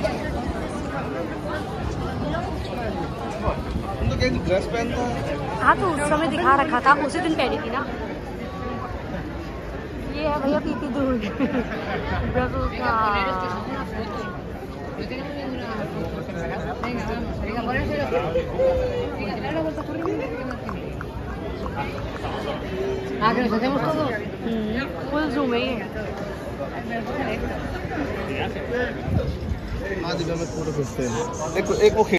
तो क्या ड्रेस पहनता है? हाँ तो उस समय दिखा रखा था, उसी दिन पहनी थी ना। ये है भैया पीती दूध। फुल जूम है ये। आज मैं पूरा घुसते हैं। एक वो